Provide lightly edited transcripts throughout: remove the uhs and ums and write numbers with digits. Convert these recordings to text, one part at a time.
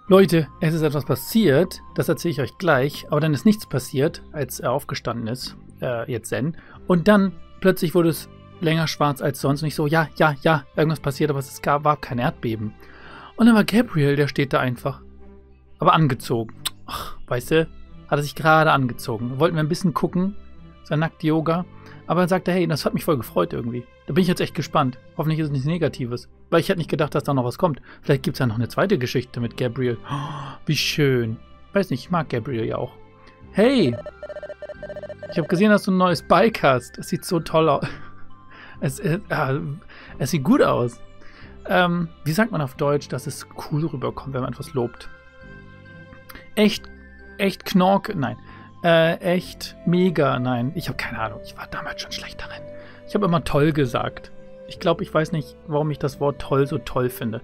Leute, es ist etwas passiert, das erzähle ich euch gleich, aber dann ist nichts passiert, als er aufgestanden ist, jetzt Zen. Und dann plötzlich wurde es länger schwarz als sonst und ich so, ja, irgendwas passiert, aber es war kein Erdbeben. Und dann war Gabriel, der steht da einfach, aber angezogen. Ach, weißt du, hat er sich gerade angezogen. Wollten wir ein bisschen gucken, sein Nackt-Yoga, aber er sagte, hey, das hat mich voll gefreut irgendwie. Da bin ich jetzt echt gespannt. Hoffentlich ist es nichts Negatives. Weil ich hätte nicht gedacht, dass da noch was kommt. Vielleicht gibt es ja noch eine zweite Geschichte mit Gabriel. Oh, wie schön. Weiß nicht, ich mag Gabriel ja auch. Hey! Ich habe gesehen, dass du ein neues Bike hast. Es sieht so toll aus. Es sieht gut aus. Wie sagt man auf Deutsch, dass es cool rüberkommt, wenn man etwas lobt? Echt Knorke? Nein. Echt mega? Nein. Ich habe keine Ahnung. Ich war damals schon schlecht darin. Ich habe immer toll gesagt. Ich glaube, ich weiß nicht, warum ich das Wort toll so toll finde.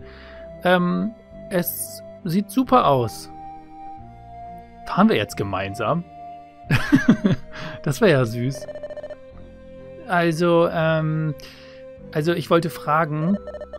Es sieht super aus. Fahren wir jetzt gemeinsam? Das wäre ja süß. Also ich wollte fragen.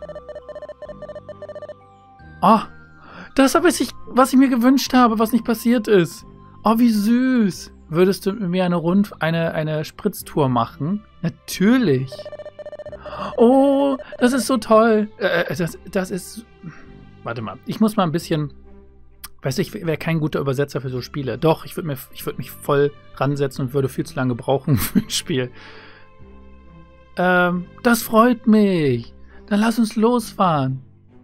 Oh, das habe ich, was ich mir gewünscht habe, was nicht passiert ist. Oh, wie süß. Würdest du mit mir eine Spritztour machen? Natürlich. Oh, das ist so toll. Das ist... Warte mal, ich muss mal ein bisschen... Weißt du, ich wäre kein guter Übersetzer für so Spiele. Doch, ich würd mich voll ransetzen und würde viel zu lange brauchen für ein Spiel. Das freut mich. Dann lass uns losfahren.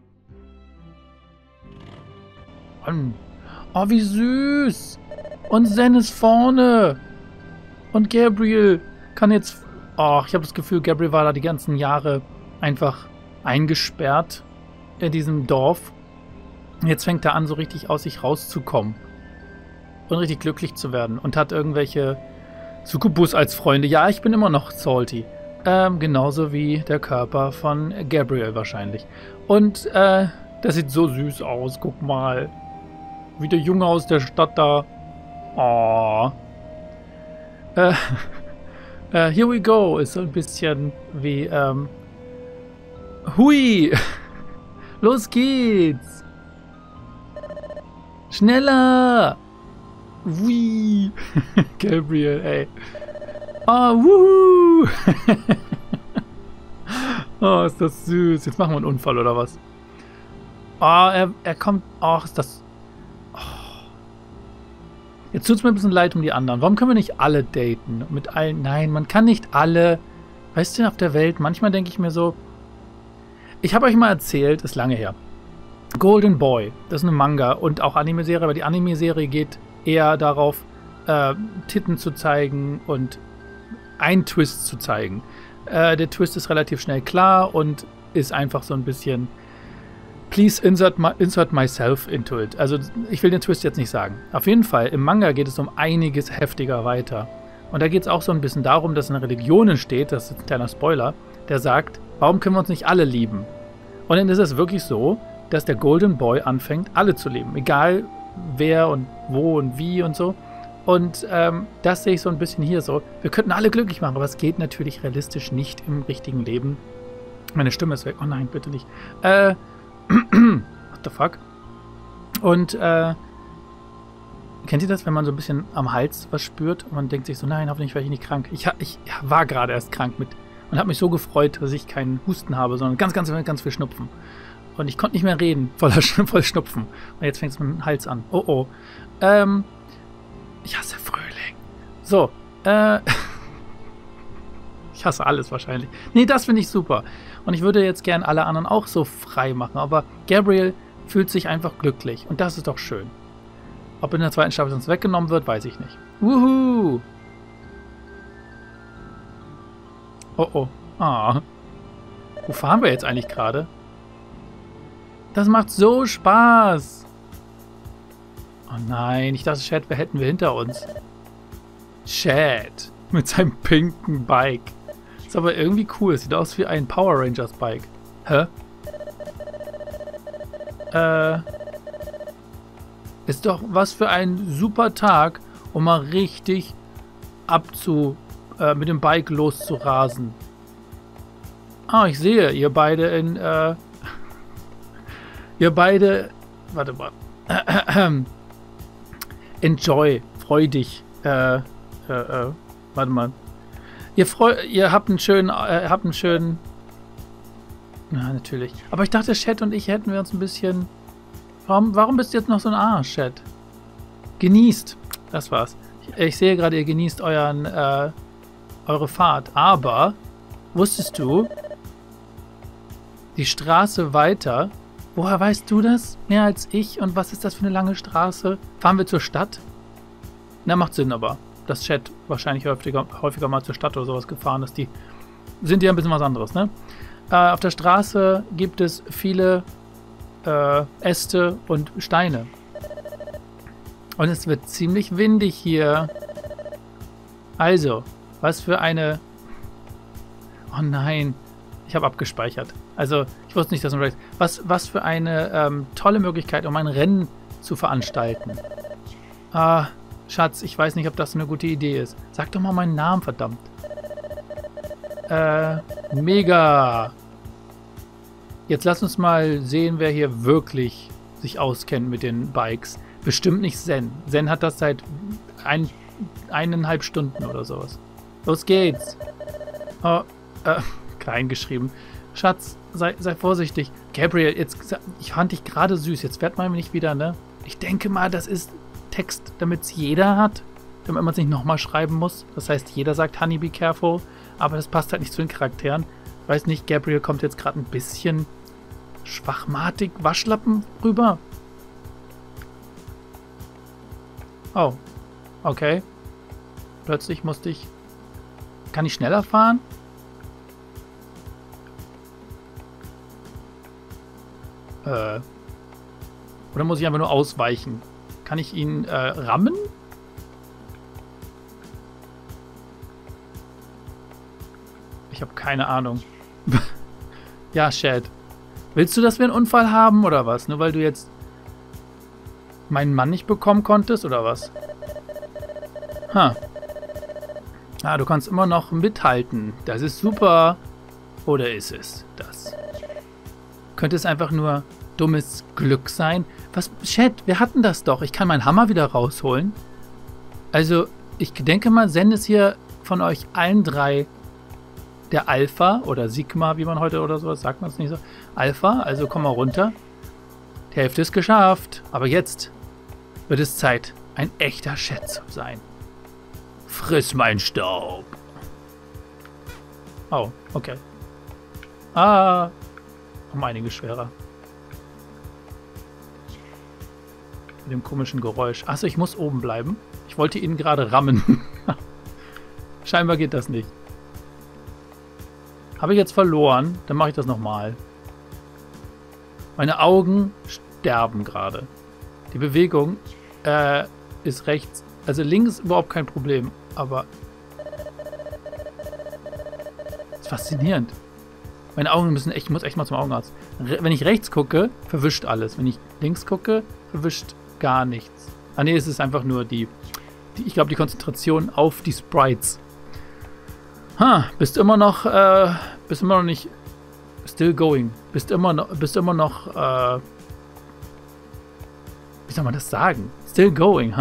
Oh, wie süß. Und Zen ist vorne. Und Gabriel kann jetzt... Oh, ich habe das Gefühl, Gabriel war da die ganzen Jahre einfach eingesperrt in diesem Dorf. Jetzt fängt er an, so richtig aus sich rauszukommen. Und richtig glücklich zu werden. Und hat irgendwelche Succubus als Freunde. Ja, ich bin immer noch salty. Genauso wie der Körper von Gabriel wahrscheinlich. Und das sieht so süß aus. Guck mal. Wie der Junge aus der Stadt da. Oh. Here we go ist so ein bisschen wie, hui! Los geht's! Schneller! Hui! Gabriel, ey. Oh, wuhu! Oh, ist das süß. Jetzt machen wir einen Unfall, oder was? Oh, er kommt... Oh, ist das... Jetzt tut es mir ein bisschen leid um die anderen. Warum können wir nicht alle daten? Mit allen? Nein, man kann nicht alle. Weißt du, auf der Welt, manchmal denke ich mir so, ich habe euch mal erzählt, ist lange her, Golden Boy, das ist eine Manga und auch Anime-Serie, aber die Anime-Serie geht eher darauf, Titten zu zeigen und einen Twist zu zeigen. Der Twist ist relativ schnell klar und ist einfach so ein bisschen... Please insert myself into it. Also ich will den Twist jetzt nicht sagen. Auf jeden Fall, im Manga geht es um einiges heftiger weiter. Und da geht es auch so ein bisschen darum, dass in Religionen steht, das ist ein kleiner Spoiler, der sagt, warum können wir uns nicht alle lieben? Und dann ist es wirklich so, dass der Golden Boy anfängt, alle zu lieben. Egal wer und wo und wie und so. Und das sehe ich so ein bisschen hier so. Wir könnten alle glücklich machen, aber es geht natürlich realistisch nicht im richtigen Leben. Meine Stimme ist weg. Oh nein, bitte nicht. What the fuck? Und, kennt ihr das, wenn man so ein bisschen am Hals was spürt und man denkt sich so, nein, hoffentlich werde ich nicht krank. Ich war gerade erst krank und habe mich so gefreut, dass ich keinen Husten habe, sondern ganz viel Schnupfen. Und ich konnte nicht mehr reden, voll Schnupfen. Und jetzt fängt es mit dem Hals an. Oh, oh. Ich hasse Frühling. So, ich hasse alles wahrscheinlich. Nee, das finde ich super. Und ich würde jetzt gern alle anderen auch so frei machen. Aber Gabriel fühlt sich einfach glücklich. Und das ist doch schön. Ob in der zweiten Staffel sonst weggenommen wird, weiß ich nicht. Wuhu! Oh oh. Ah. Wo fahren wir jetzt eigentlich gerade? Das macht so Spaß. Oh nein, ich dachte, Chad hätten wir hinter uns. Chad. Mit seinem pinken Bike. Ist aber irgendwie cool. Sieht aus wie ein Power Rangers Bike. Hä? Ist doch was für ein super Tag, um mal richtig mit dem Bike loszurasen. Ah, ich sehe, ihr beide. Warte mal. Enjoy. Freu dich. Warte mal. Ihr habt einen schönen... Na, natürlich. Aber ich dachte, Chat und ich hätten wir uns ein bisschen... Warum bist du jetzt noch so ein Arsch, Chat? Genießt. Das war's. Ich sehe gerade, ihr genießt eure Fahrt. Aber, wusstest du, die Straße weiter... Woher weißt du das? Mehr als ich? Und was ist das für eine lange Straße? Fahren wir zur Stadt? Na, macht Sinn aber. Dass Chat wahrscheinlich häufiger mal zur Stadt oder sowas gefahren ist. Die sind ja ein bisschen was anderes, ne? Auf der Straße gibt es viele Äste und Steine. Und es wird ziemlich windig hier. Also, was für eine... Oh nein, ich habe abgespeichert. Also, ich wusste nicht, dass man... Was für eine tolle Möglichkeit, um ein Rennen zu veranstalten. Schatz, ich weiß nicht, ob das eine gute Idee ist. Sag doch mal meinen Namen, verdammt. Mega. Jetzt lass uns mal sehen, wer hier wirklich sich auskennt mit den Bikes. Bestimmt nicht Zen. Zen hat das seit 1,5 Stunden oder sowas. Los geht's. Oh, klein geschrieben. Schatz, sei vorsichtig. Gabriel, ich fand dich gerade süß. Jetzt werd mal nicht wieder, ne? Ich denke mal, das ist Text, damit es jeder hat. Damit man es nicht nochmal schreiben muss. Das heißt, jeder sagt Honey, be careful. Aber das passt halt nicht zu den Charakteren. Weiß nicht, Gabriel kommt jetzt gerade ein bisschen schwachmatig, Waschlappen rüber. Oh, okay. Plötzlich musste ich... Kann ich schneller fahren? Oder muss ich einfach nur ausweichen? Kann ich ihn rammen? Ich habe keine Ahnung. Ja, Chat. Willst du, dass wir einen Unfall haben oder was? Nur weil du jetzt meinen Mann nicht bekommen konntest oder was? Ah, du kannst immer noch mithalten. Das ist super. Oder ist es das? Könnte es einfach nur dummes Glück sein? Was? Chat, wir hatten das doch. Ich kann meinen Hammer wieder rausholen. Also, ich denke mal, Zen ist hier von euch allen drei der Alpha oder Sigma, wie man heute oder sowas sagt man es nicht so. Alpha, also komm mal runter. Die Hälfte ist geschafft. Aber jetzt wird es Zeit, ein echter Chat zu sein. Friss mein Staub. Oh, okay. Um einiges schwerer. Mit dem komischen Geräusch. Achso, ich muss oben bleiben. Ich wollte ihn gerade rammen. Scheinbar geht das nicht. Habe ich jetzt verloren? Dann mache ich das nochmal. Meine Augen sterben gerade. Die Bewegung ist rechts. Also links überhaupt kein Problem. Aber das ist faszinierend. Meine Augen müssen echt, ich muss echt mal zum Augenarzt. Wenn ich rechts gucke, verwischt alles. Wenn ich links gucke, verwischt gar nichts. Ah ne, es ist einfach nur ich glaube, die Konzentration auf die Sprites. Bist immer noch nicht still going. Bist immer noch, wie soll man das sagen? Still going,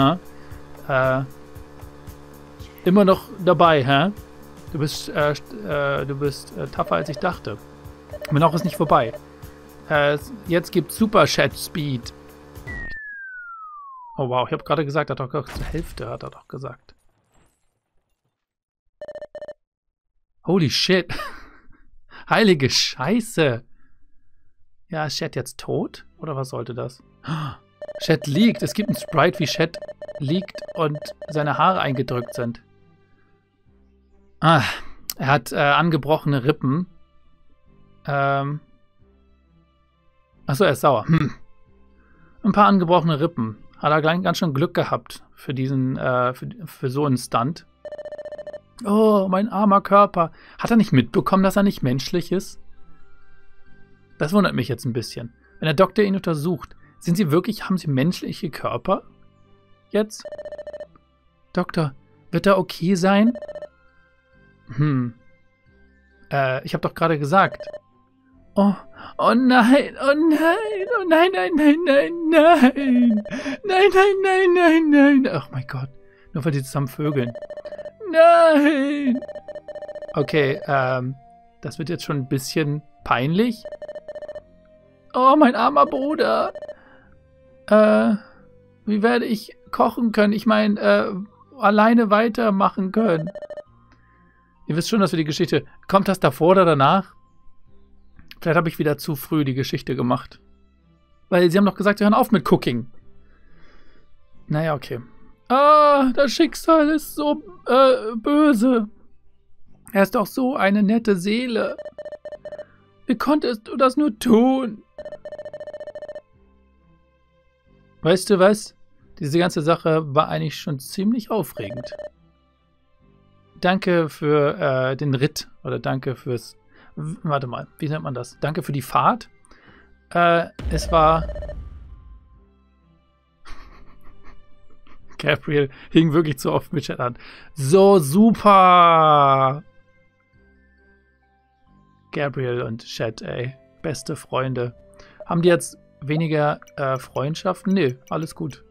immer noch dabei, Du bist tougher als ich dachte. Aber noch ist nicht vorbei. Jetzt gibt's Super Chat Speed. Oh wow, ich habe gerade gesagt, zur Hälfte hat er doch gesagt. Holy shit. Heilige Scheiße. Ja, ist Chat jetzt tot? Oder was sollte das? Chat liegt. Es gibt ein Sprite, wie Chat liegt und seine Haare eingedrückt sind. Er hat angebrochene Rippen. Achso, er ist sauer. Ein paar angebrochene Rippen. Hat er ganz schön Glück gehabt für diesen, für so einen Stunt. Oh, mein armer Körper. Hat er nicht mitbekommen, dass er nicht menschlich ist? Das wundert mich jetzt ein bisschen. Wenn der Doktor ihn untersucht, haben sie menschliche Körper? Jetzt? Doktor, wird er okay sein? Ich habe doch gerade gesagt. Oh, oh nein, oh nein, oh nein, nein, nein, nein, nein. Nein, nein, nein, nein, nein. Oh mein Gott. Nur weil die zusammen vögeln. Nein. Okay, das wird jetzt schon ein bisschen peinlich. Oh, mein armer Bruder. Wie werde ich kochen können? Ich meine, alleine weitermachen können. Ihr wisst schon, dass wir die Geschichte... Kommt das davor oder danach? Vielleicht habe ich wieder zu früh die Geschichte gemacht. Weil sie haben doch gesagt, wir hören auf mit Cooking. Naja, okay. Ah, das Schicksal ist so böse. Er ist doch so eine nette Seele. Wie konntest du das nur tun? Weißt du was? Diese ganze Sache war eigentlich schon ziemlich aufregend. Danke für den Ritt. Oder danke fürs... Warte mal, wie nennt man das? Danke für die Fahrt. Es war... Gabriel hing wirklich zu oft mit Chat an. So super! Gabriel und Chat, ey. Beste Freunde. Haben die jetzt weniger Freundschaften? Nee, alles gut.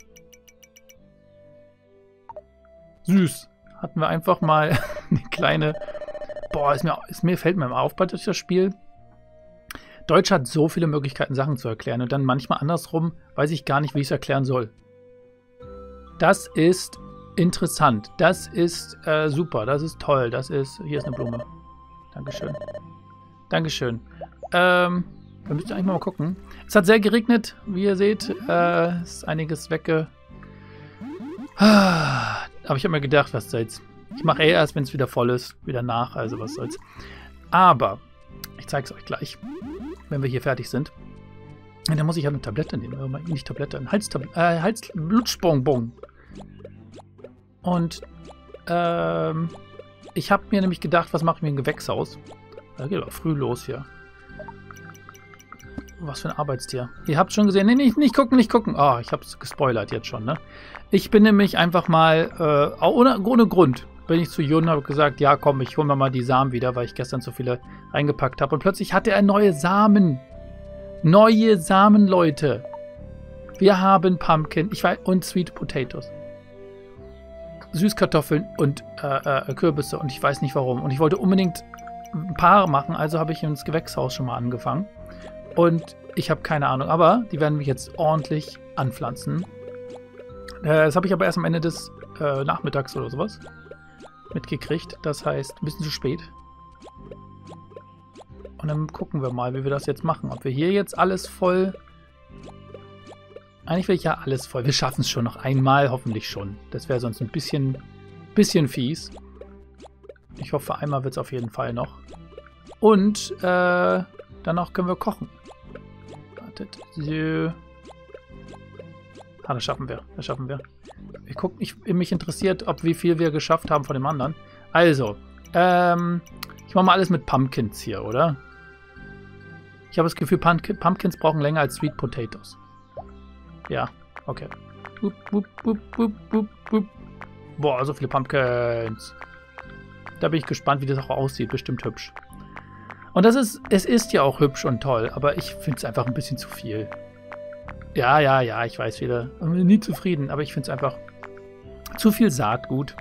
Süß. Hatten wir einfach mal eine kleine... Boah, fällt mir auf bei das Spiel. Deutsch hat so viele Möglichkeiten, Sachen zu erklären. Und dann manchmal andersrum weiß ich gar nicht, wie ich es erklären soll. Das ist interessant. Das ist super. Das ist toll. Das ist... Hier ist eine Blume. Dankeschön. Dankeschön. Wir müssen eigentlich mal gucken. Es hat sehr geregnet, wie ihr seht. Ist einiges wegge... Aber ich habe mir gedacht, was soll's. Ich mache erst, wenn es wieder voll ist, wieder nach, also was soll's. Aber, ich zeige es euch gleich, wenn wir hier fertig sind. Und dann muss ich ja eine Tablette nehmen, nicht Tablette, ein Blutschbonbon. Und, ich habe mir nämlich gedacht, was mache ich mir im Gewächshaus? Da geht doch früh los hier. Was für ein Arbeitstier. Ihr habt schon gesehen, nee, nicht gucken, nicht gucken. Oh, ich habe es gespoilert jetzt schon, ne? Ich bin nämlich einfach mal, ohne Grund, bin ich zu Jun und habe gesagt, ja komm, ich hole mir mal die Samen wieder, weil ich gestern so viele reingepackt habe. Und plötzlich hatte er neue Samen. Neue Samen, Leute. Wir haben Pumpkin, und Sweet Potatoes. Süßkartoffeln und Kürbisse und ich weiß nicht warum. Und ich wollte unbedingt ein paar machen, also habe ich ins Gewächshaus schon mal angefangen. Und ich habe keine Ahnung, aber die werden mich jetzt ordentlich anpflanzen. Das habe ich aber erst am Ende des Nachmittags oder sowas mitgekriegt. Das heißt, ein bisschen zu spät. Und dann gucken wir mal, wie wir das jetzt machen. Ob wir hier jetzt alles voll... Eigentlich will ich ja alles voll. Wir schaffen es schon noch einmal, hoffentlich schon. Das wäre sonst ein bisschen fies. Ich hoffe, einmal wird es auf jeden Fall noch. Und danach können wir kochen. Wartet. So. Ah, das schaffen wir. Das schaffen wir. Mich interessiert, wie viel wir geschafft haben von dem anderen. Also, ich mache mal alles mit Pumpkins hier, oder? Ich habe das Gefühl, Pumpkins brauchen länger als Sweet Potatoes. Ja, okay. Boah, so viele Pumpkins. Da bin ich gespannt, wie das auch aussieht. Bestimmt hübsch. Und es ist ja auch hübsch und toll, aber ich finde es einfach ein bisschen zu viel. Ja, ich weiß wieder. Ich bin nie zufrieden, aber ich finde es einfach zu viel Saatgut.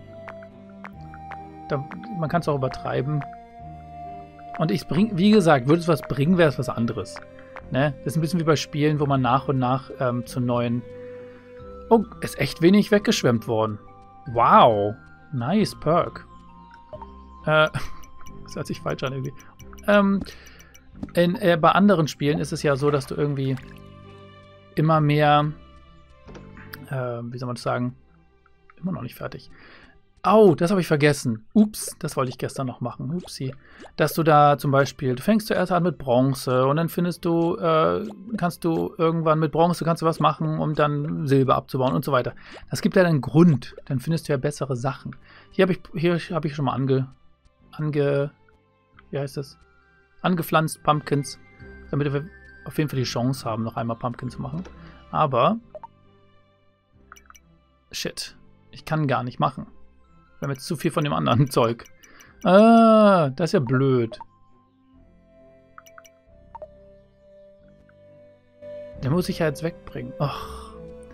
Man kann es auch übertreiben. Und wie gesagt, würde es was bringen, wäre es was anderes. Ne? Das ist ein bisschen wie bei Spielen, wo man nach und nach zu neuen... Oh, ist echt wenig weggeschwemmt worden. Wow. Nice Perk. Das hört sich falsch an irgendwie. Bei anderen Spielen ist es ja so, dass du irgendwie immer mehr, wie soll man das sagen, immer noch nicht fertig. Oh, das habe ich vergessen. Ups, das wollte ich gestern noch machen. Upsi. Dass du da zum Beispiel, du fängst zuerst an mit Bronze und dann kannst du irgendwann mit Bronze was machen, um dann Silber abzubauen und so weiter. Das gibt ja einen Grund. Dann findest du ja bessere Sachen. Hier habe ich schon mal wie heißt das? Angepflanzt Pumpkins, damit wir auf jeden Fall die Chance haben, noch einmal Pumpkin zu machen. Aber shit, ich kann gar nicht machen. Wir haben jetzt zu viel von dem anderen Zeug. Ah, das ist ja blöd. Den muss ich ja jetzt wegbringen. Och.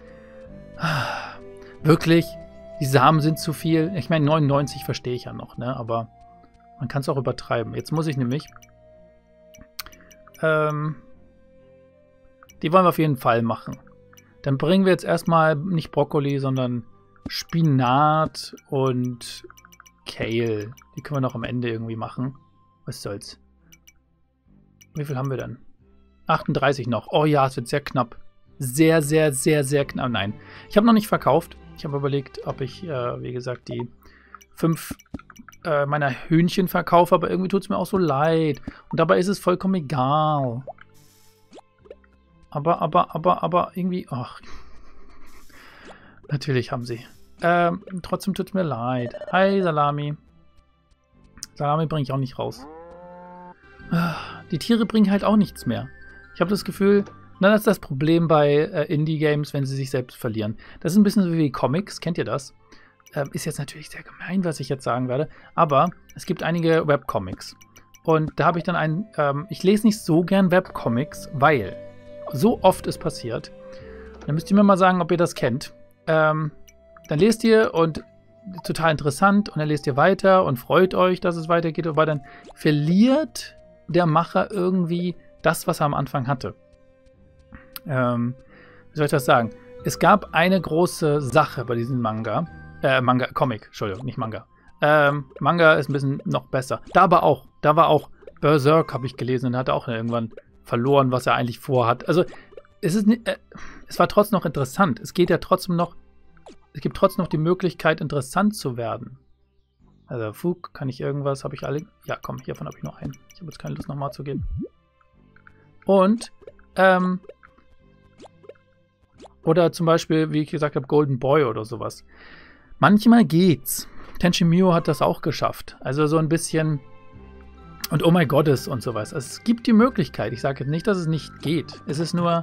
Wirklich? Die Samen sind zu viel? Ich meine, 99 verstehe ich ja noch, ne? Aber man kann es auch übertreiben. Jetzt muss ich nämlich... die wollen wir auf jeden Fall machen. Dann bringen wir jetzt erstmal nicht Brokkoli, sondern Spinat und Kale. Die können wir noch am Ende irgendwie machen. Was soll's. Wie viel haben wir denn? 38 noch. Oh ja, es wird sehr knapp. Sehr, sehr, sehr, sehr knapp. Nein, ich habe noch nicht verkauft. Ich habe überlegt, ob ich, wie gesagt, die 5 meiner Hühnchen verkaufe, aber irgendwie tut es mir auch so leid. Und dabei ist es vollkommen egal. Aber irgendwie, ach. Natürlich haben sie. Trotzdem tut es mir leid. Hi, Salami. Salami bringe ich auch nicht raus. Die Tiere bringen halt auch nichts mehr. Ich habe das Gefühl, das ist das Problem bei Indie-Games, wenn sie sich selbst verlieren. Das ist ein bisschen so wie Comics, kennt ihr das? Ist jetzt natürlich sehr gemein, was ich jetzt sagen werde, aber es gibt einige Webcomics. Und da habe ich dann ich lese nicht so gern Webcomics, weil so oft ist passiert. Dann müsst ihr mir mal sagen, ob ihr das kennt. Dann lest ihr und total interessant und dann lest ihr weiter und freut euch, dass es weitergeht, aber dann verliert der Macher irgendwie das, was er am Anfang hatte. Wie soll ich das sagen? Es gab eine große Sache bei diesem Comic, Entschuldigung, nicht Manga. Manga ist ein bisschen noch besser. Da war auch Berserk, habe ich gelesen, und hat auch irgendwann verloren, was er eigentlich vorhat. Also, es war trotzdem noch interessant. Es gibt trotzdem noch die Möglichkeit, interessant zu werden. Also, Fug, kann ich irgendwas, habe ich alle? Ja, komm, hiervon habe ich noch einen. Ich habe jetzt keine Lust, nochmal zu gehen. Und, oder zum Beispiel, wie ich gesagt habe, Golden Boy oder sowas. Manchmal geht's. Tenchi Muyo hat das auch geschafft. Also so ein bisschen... Und Oh My Goddess und sowas. Also es gibt die Möglichkeit. Ich sage jetzt nicht, dass es nicht geht. Es ist nur,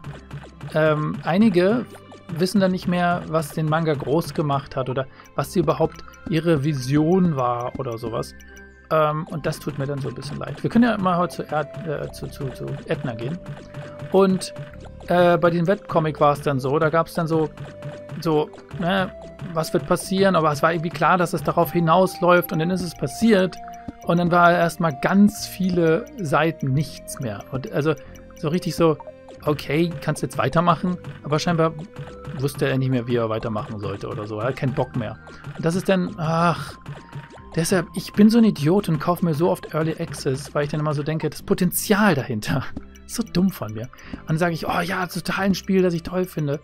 einige wissen dann nicht mehr, was den Manga groß gemacht hat oder was sie überhaupt ihre Vision war oder sowas. Und das tut mir dann so ein bisschen leid. Wir können ja mal heute zu Edna gehen. Und bei dem Webcomic war es dann so, da gab es dann so, ne, was wird passieren, aber es war irgendwie klar, dass es darauf hinausläuft und dann ist es passiert und dann war erstmal ganz viele Seiten nichts mehr. Und also so richtig so, okay, kannst jetzt weitermachen, aber scheinbar wusste er nicht mehr, wie er weitermachen sollte oder so. Er hat keinen Bock mehr. Und das ist dann, deshalb, ich bin so ein Idiot und kaufe mir so oft Early Access, weil ich dann immer so denke, das Potenzial dahinter ist so dumm von mir. Und dann sage ich, oh ja, total ein Spiel, das ich toll finde.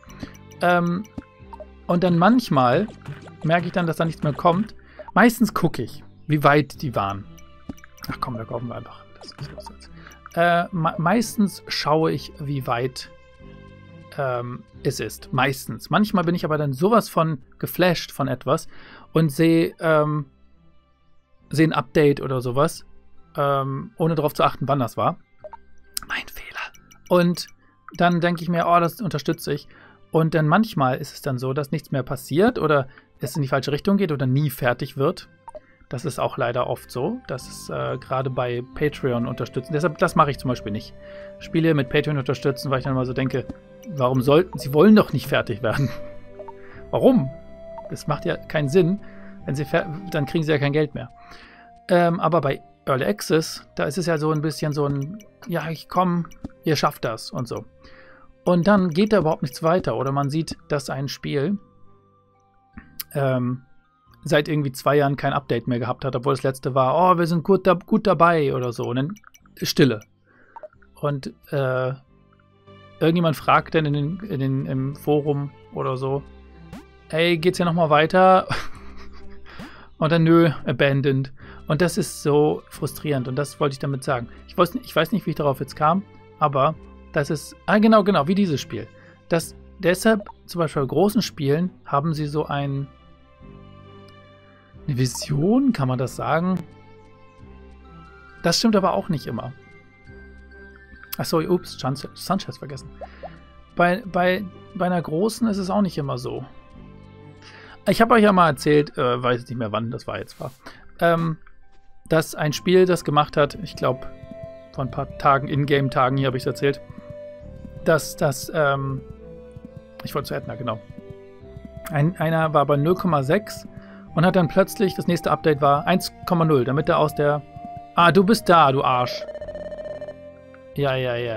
Und dann manchmal merke ich dann, dass da nichts mehr kommt. Meistens gucke ich, wie weit die waren. Ach komm, da kaufen wir einfach. Das ist los jetzt. Meistens schaue ich, wie weit es ist. Meistens. Manchmal bin ich aber dann sowas von geflasht von etwas und sehe ein Update oder sowas, ohne darauf zu achten, wann das war. Mein Fehler. Und dann denke ich mir, oh, das unterstütze ich. Und dann manchmal ist es dann so, dass nichts mehr passiert oder es in die falsche Richtung geht oder nie fertig wird. Das ist auch leider oft so. Das ist gerade bei Patreon unterstützen. Deshalb, das mache ich zum Beispiel nicht. Spiele mit Patreon unterstützen, weil ich dann mal so denke, warum sollten sie wollen doch nicht fertig werden? Warum? Das macht ja keinen Sinn. Wenn sie dann kriegen sie ja kein Geld mehr. Aber bei Early Access, da ist es ja so ein bisschen so ein, ja, ich komme, ihr schafft das und so. Und dann geht da überhaupt nichts weiter. Oder man sieht, dass ein Spiel seit irgendwie 2 Jahren kein Update mehr gehabt hat, obwohl das letzte war, oh, wir sind gut dabei oder so. Und dann Stille. Und irgendjemand fragt dann im Forum oder so, ey, geht's hier nochmal weiter? Und dann nö, abandoned. Und das ist so frustrierend und das wollte ich damit sagen. Ich weiß nicht, wie ich darauf jetzt kam, aber das ist, genau, wie dieses Spiel. Deshalb, zum Beispiel bei großen Spielen, haben sie so eine Vision, kann man das sagen? Das stimmt aber auch nicht immer. Achso, ups, Sanchez vergessen. Bei einer großen ist es auch nicht immer so. Ich habe euch ja mal erzählt, weiß nicht mehr wann das war, dass ein Spiel das gemacht hat, ich glaube, vor ein paar Tagen, Ingame-Tagen hier habe ich es erzählt, dass das, ich wollte zu Edna, genau. Einer war bei 0,6 und hat dann plötzlich, das nächste Update war 1,0, damit er aus der... Ah, du bist da, du Arsch. Ja,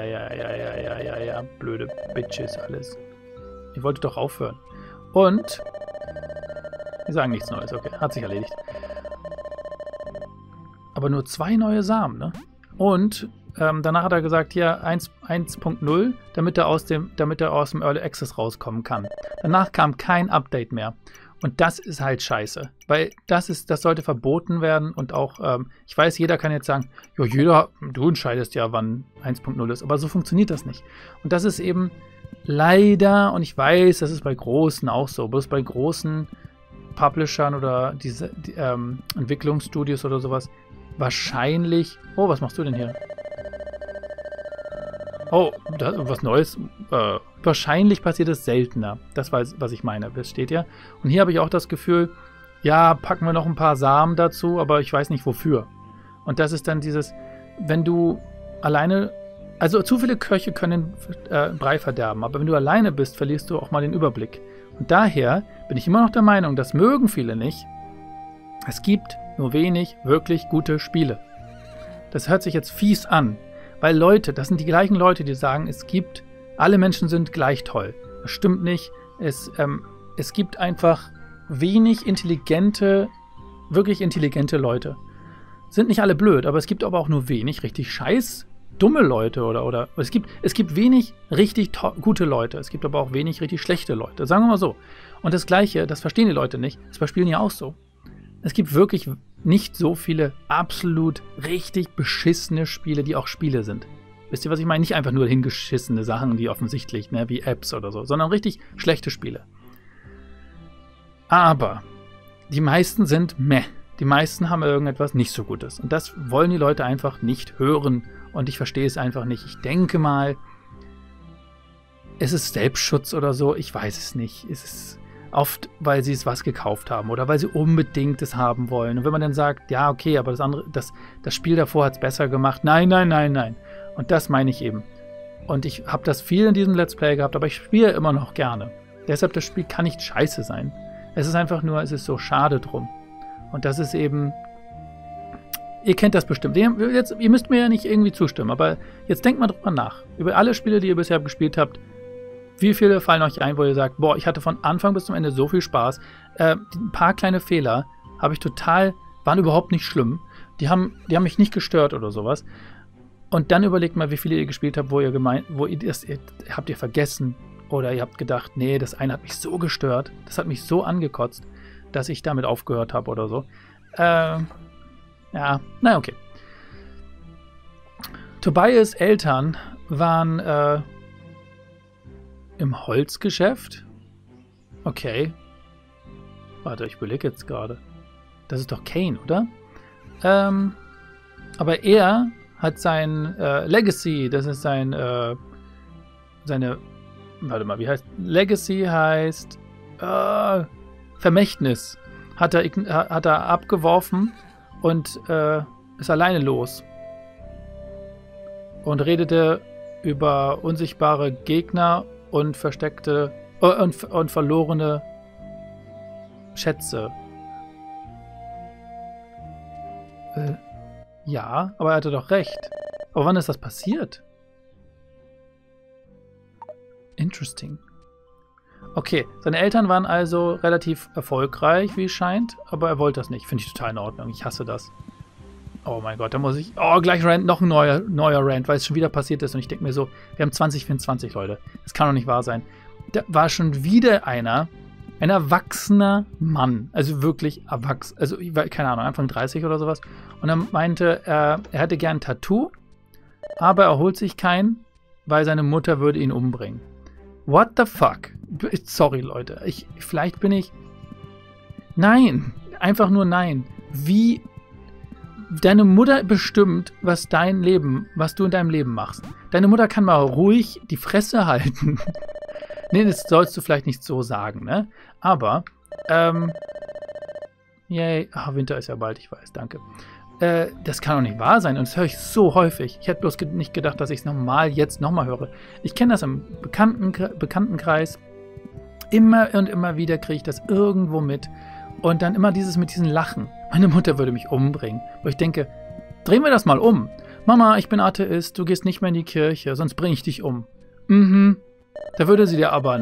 blöde Bitches alles. Ihr wolltet doch aufhören. Und... Die sagen nichts Neues, okay, hat sich erledigt. Aber nur 2 neue Samen, ne? Und danach hat er gesagt, hier 1.0, damit er aus dem Early Access rauskommen kann. Danach kam kein Update mehr. Und das ist halt scheiße. Weil das sollte verboten werden und auch, ich weiß, jeder kann jetzt sagen, ja, du entscheidest ja, wann 1.0 ist. Aber so funktioniert das nicht. Und das ist eben leider, und ich weiß, das ist bei Großen auch so, bloß bei großen Publishern oder diese Entwicklungsstudios oder sowas, wahrscheinlich... Oh, was machst du denn hier? Oh, was Neues. Wahrscheinlich passiert es seltener. Das weiß, was ich meine. Das steht ja. Und hier habe ich auch das Gefühl, ja, packen wir noch ein paar Samen dazu, aber ich weiß nicht wofür. Und das ist dann dieses, wenn du alleine... Also zu viele Köche können Brei verderben, aber wenn du alleine bist, verlierst du auch mal den Überblick. Und daher bin ich immer noch der Meinung, das mögen viele nicht. Es gibt nur wenig wirklich gute Spiele. Das hört sich jetzt fies an, weil Leute, das sind die gleichen Leute, die sagen, alle Menschen sind gleich toll. Das stimmt nicht. Es gibt einfach wenig wirklich intelligente Leute. Sind nicht alle blöd, aber es gibt aber auch nur wenig richtig dumme Leute oder es gibt wenig richtig gute Leute. Es gibt aber auch wenig richtig schlechte Leute. Sagen wir mal so. Und das Gleiche, das verstehen die Leute nicht. Das ist bei Spielen ja auch so. Es gibt wirklich nicht so viele absolut richtig beschissene Spiele, die auch Spiele sind. Wisst ihr, was ich meine? Nicht einfach nur hingeschissene Sachen, die offensichtlich, ne, wie Apps oder so, sondern richtig schlechte Spiele. Aber die meisten sind meh. Die meisten haben irgendetwas nicht so Gutes. Und das wollen die Leute einfach nicht hören. Und ich verstehe es einfach nicht. Ich denke mal, es ist Selbstschutz oder so. Ich weiß es nicht. Es ist oft, weil sie es was gekauft haben oder weil sie unbedingt es haben wollen. Und wenn man dann sagt, ja, okay, aber das Spiel davor hat es besser gemacht. Nein. Und das meine ich eben. Und ich habe das viel in diesem Let's Play gehabt, aber ich spiele immer noch gerne. Deshalb, das Spiel kann nicht scheiße sein. Es ist einfach nur, es ist so schade drum. Und das ist eben... Ihr kennt das bestimmt. Ihr müsst mir ja nicht irgendwie zustimmen, aber jetzt denkt mal drüber nach. Über alle Spiele, die ihr bisher gespielt habt, wie viele fallen euch ein, wo ihr sagt, boah, ich hatte von Anfang bis zum Ende so viel Spaß. Ein paar kleine Fehler waren überhaupt nicht schlimm. Die haben mich nicht gestört oder sowas. Und dann überlegt mal, wie viele ihr gespielt habt, habt ihr vergessen oder ihr habt gedacht, nee, das eine hat mich so gestört, das hat mich so angekotzt, dass ich damit aufgehört habe oder so. Ja, na okay. Tobias' Eltern waren im Holzgeschäft. Okay. Warte, ich überlege jetzt gerade. Das ist doch Kane, oder? Aber er hat sein Legacy, das ist seine... Warte mal, wie heißt... Legacy heißt... Vermächtnis. Hat er abgeworfen und ist alleine los. Und redete über unsichtbare Gegner und versteckte und verlorene Schätze. Ja, aber er hatte doch recht. Aber wann ist das passiert? Interesting. Okay, seine Eltern waren also relativ erfolgreich, wie es scheint, aber er wollte das nicht. Finde ich total in Ordnung. Ich hasse das. Oh mein Gott, da muss ich... Oh, gleich noch ein neuer Rant, weil es schon wieder passiert ist. Und ich denke mir so, wir haben 2024, Leute. Das kann doch nicht wahr sein. Da war schon wieder ein erwachsener Mann. Also wirklich erwachsen. Also, keine Ahnung, Anfang 30 oder sowas. Und er meinte, er hätte gern ein Tattoo, aber er holt sich keinen, weil seine Mutter würde ihn umbringen. What the fuck? Sorry, Leute. Vielleicht bin ich... Nein. Einfach nur nein. Wie... Deine Mutter bestimmt, was du in deinem Leben machst. Deine Mutter kann mal ruhig die Fresse halten. Nee, das sollst du vielleicht nicht so sagen, ne? Aber, yay. Ach, Winter ist ja bald, ich weiß, danke. das kann doch nicht wahr sein. Und das höre ich so häufig. Ich hätte bloß nicht gedacht, dass ich es jetzt nochmal höre. Ich kenne das im Bekanntenkreis. Immer und immer wieder kriege ich das irgendwo mit. Und dann immer mit diesen Lachen. Meine Mutter würde mich umbringen. Wo ich denke, drehen wir das mal um. Mama, ich bin Atheist, du gehst nicht mehr in die Kirche, sonst bringe ich dich um. Mhm. Da würde sie dir aber,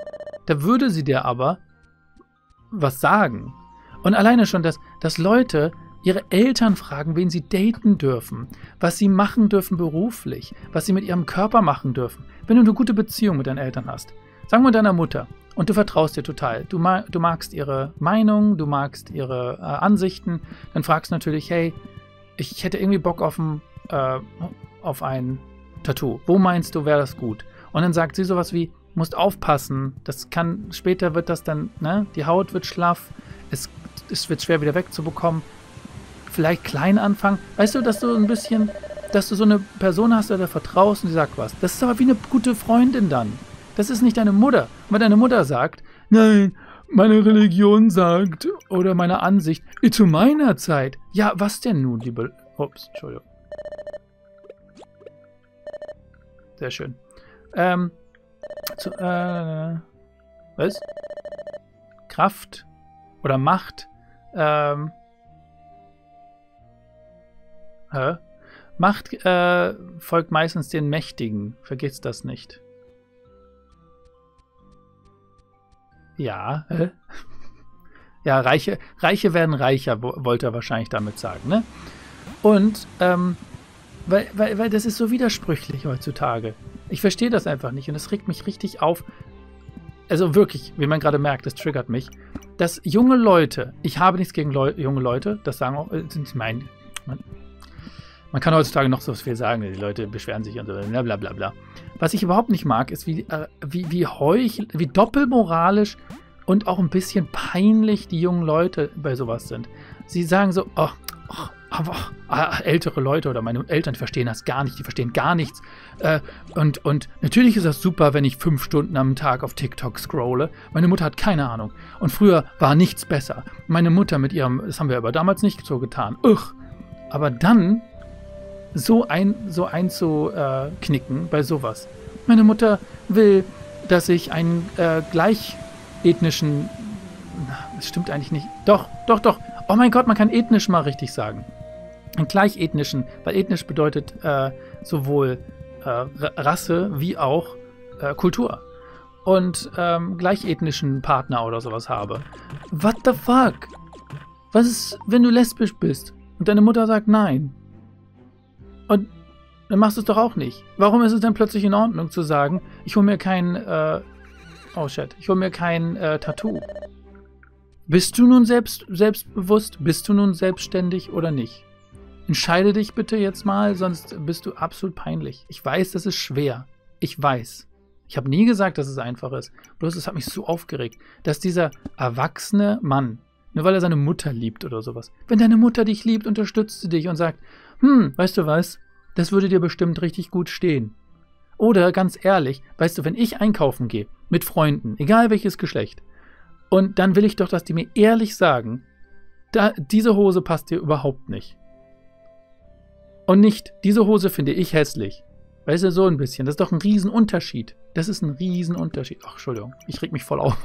was sagen. Und alleine schon, dass Leute ihre Eltern fragen, wen sie daten dürfen, was sie machen dürfen beruflich, was sie mit ihrem Körper machen dürfen. Wenn du eine gute Beziehung mit deinen Eltern hast, sagen wir mit deiner Mutter, und du vertraust ihr total, du magst ihre Meinung, du magst ihre Ansichten, dann fragst du natürlich, hey, ich hätte irgendwie Bock auf ein Tattoo. Wo meinst du, wäre das gut? Und dann sagt sie sowas wie, musst aufpassen, später wird das dann, ne, die Haut wird schlaff, es wird schwer wieder wegzubekommen. Vielleicht klein anfangen. Weißt du, dass du so eine Person hast, der vertraust und die sagt was. Das ist aber wie eine gute Freundin dann. Das ist nicht deine Mutter. Und wenn deine Mutter sagt, nein, meine Religion sagt, oder meine Ansicht, zu meiner Zeit. Ja, was denn nun, liebe... Ups, Entschuldigung. Sehr schön. Was? Kraft oder Macht. Macht folgt meistens den Mächtigen. Vergiss das nicht. Ja. Ja, Reiche werden reicher, wollte er wahrscheinlich damit sagen, ne? Und, weil das ist so widersprüchlich heutzutage. Ich verstehe das einfach nicht und das regt mich richtig auf. Also wirklich, wie man gerade merkt, das triggert mich, dass junge Leute, ich habe nichts gegen junge Leute, das sagen auch, man kann heutzutage noch so viel sagen, die Leute beschweren sich und so, bla bla bla. Was ich überhaupt nicht mag, ist, wie doppelmoralisch und auch ein bisschen peinlich die jungen Leute bei sowas sind. Sie sagen so, ältere Leute oder meine Eltern verstehen das gar nicht, die verstehen gar nichts. Und natürlich ist das super, wenn ich 5 Stunden am Tag auf TikTok scrolle. Meine Mutter hat keine Ahnung. Und früher war nichts besser. Meine Mutter mit ihrem, das haben wir aber damals nicht so getan. Aber dann so einzuknicken bei sowas. Meine Mutter will, dass ich einen gleichethnischen, das stimmt eigentlich nicht, doch, oh mein Gott, man kann ethnisch mal richtig sagen. Einen gleichethnischen, weil ethnisch bedeutet sowohl Rasse wie auch Kultur. Und gleichethnischen Partner oder sowas habe. What the fuck? Was ist, wenn du lesbisch bist und deine Mutter sagt nein? Und dann machst du es doch auch nicht. Warum ist es denn plötzlich in Ordnung zu sagen, ich hole mir kein Tattoo? Bist du nun selbstbewusst? Bist du nun selbstständig oder nicht? Entscheide dich bitte jetzt mal, sonst bist du absolut peinlich. Ich weiß, das ist schwer. Ich weiß. Ich habe nie gesagt, dass es einfach ist. Bloß es hat mich so aufgeregt, dass dieser erwachsene Mann, nur weil er seine Mutter liebt oder sowas, wenn deine Mutter dich liebt, unterstützt sie dich und sagt, weißt du was, das würde dir bestimmt richtig gut stehen. Oder ganz ehrlich, weißt du, wenn ich einkaufen gehe, mit Freunden, egal welches Geschlecht, und dann will ich doch, dass die mir ehrlich sagen, diese Hose passt dir überhaupt nicht. Und nicht, diese Hose finde ich hässlich. Weißt du, so ein bisschen. Das ist doch ein Riesenunterschied. Das ist ein Riesenunterschied. Ach, Entschuldigung, ich reg mich voll auf.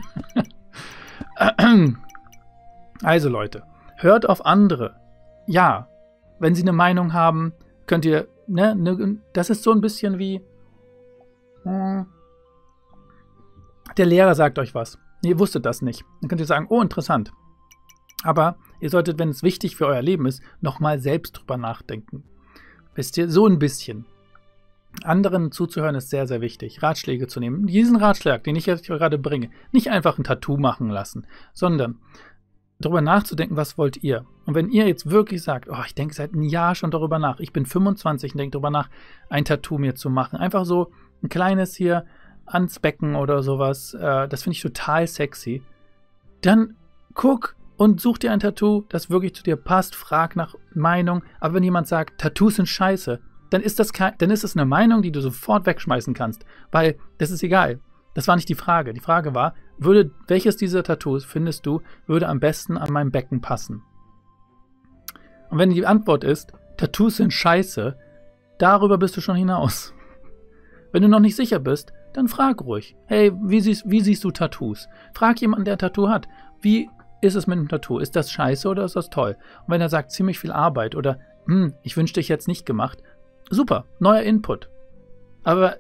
Also Leute, hört auf andere. Ja, wenn sie eine Meinung haben, könnt ihr, das ist so ein bisschen wie, der Lehrer sagt euch was. Ihr wusstet das nicht. Dann könnt ihr sagen, oh, interessant. Aber ihr solltet, wenn es wichtig für euer Leben ist, nochmal selbst drüber nachdenken. Wisst ihr, so ein bisschen. Anderen zuzuhören ist sehr, sehr wichtig. Ratschläge zu nehmen. Diesen Ratschlag, den ich jetzt gerade bringe, nicht einfach ein Tattoo machen lassen, sondern darüber nachzudenken, was wollt ihr? Und wenn ihr jetzt wirklich sagt, ich denke seit einem Jahr schon darüber nach, ich bin 25 und denke darüber nach, ein Tattoo mir zu machen. Einfach so ein kleines hier ans Becken oder sowas. Das finde ich total sexy. Dann guck und such dir ein Tattoo, das wirklich zu dir passt. Frag nach Meinung. Aber wenn jemand sagt, Tattoos sind scheiße, dann ist das eine Meinung, die du sofort wegschmeißen kannst. Weil das ist egal. Das war nicht die Frage. Die Frage war, welches dieser Tattoos, findest du, würde am besten an meinem Becken passen? Und wenn die Antwort ist, Tattoos sind scheiße, darüber bist du schon hinaus. Wenn du noch nicht sicher bist, dann frag ruhig. Hey, wie siehst du Tattoos? Frag jemanden, der ein Tattoo hat. Wie ist es mit einem Tattoo? Ist das scheiße oder ist das toll? Und wenn er sagt, ziemlich viel Arbeit oder ich wünschte, ich hätte es nicht gemacht, super, neuer Input. Aber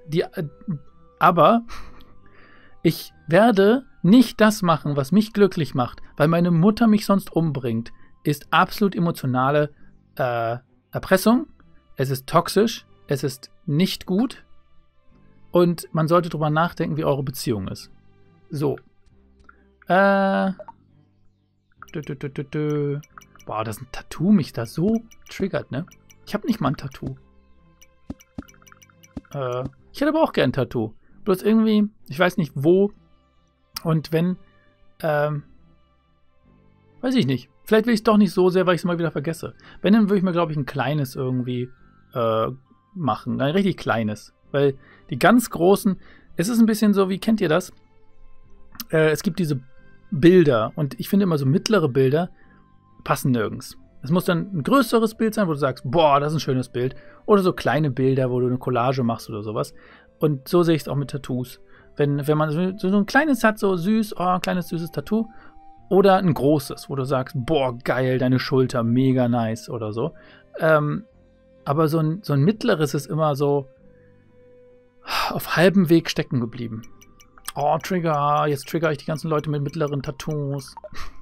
ich werde nicht das machen, was mich glücklich macht, weil meine Mutter mich sonst umbringt, ist absolut emotionale Erpressung. Es ist toxisch, es ist nicht gut und man sollte drüber nachdenken, wie eure Beziehung ist. So. Boah, dass ein Tattoo mich da so triggert, ne? Ich habe nicht mal ein Tattoo. Ich hätte aber auch gern ein Tattoo. Bloß irgendwie, ich weiß nicht wo. Und wenn, weiß ich nicht. Vielleicht will ich es doch nicht so sehr, weil ich es mal wieder vergesse. Wenn, dann würde ich mir, glaube ich, ein kleines irgendwie machen. Ein richtig kleines. Weil die ganz großen, es ist ein bisschen so, wie kennt ihr das? Es gibt diese Bilder und ich finde immer so mittlere Bilder passen nirgends. Es muss dann ein größeres Bild sein, wo du sagst, boah, das ist ein schönes Bild. Oder so kleine Bilder, wo du eine Collage machst oder sowas. Und so sehe ich es auch mit Tattoos. Wenn man so ein kleines hat, so süß, oh, ein kleines süßes Tattoo. Oder ein großes, wo du sagst, boah, geil, deine Schulter, mega nice oder so. Aber so ein mittleres ist immer so auf halbem Weg stecken geblieben. Oh, Trigger, jetzt trigger ich die ganzen Leute mit mittleren Tattoos.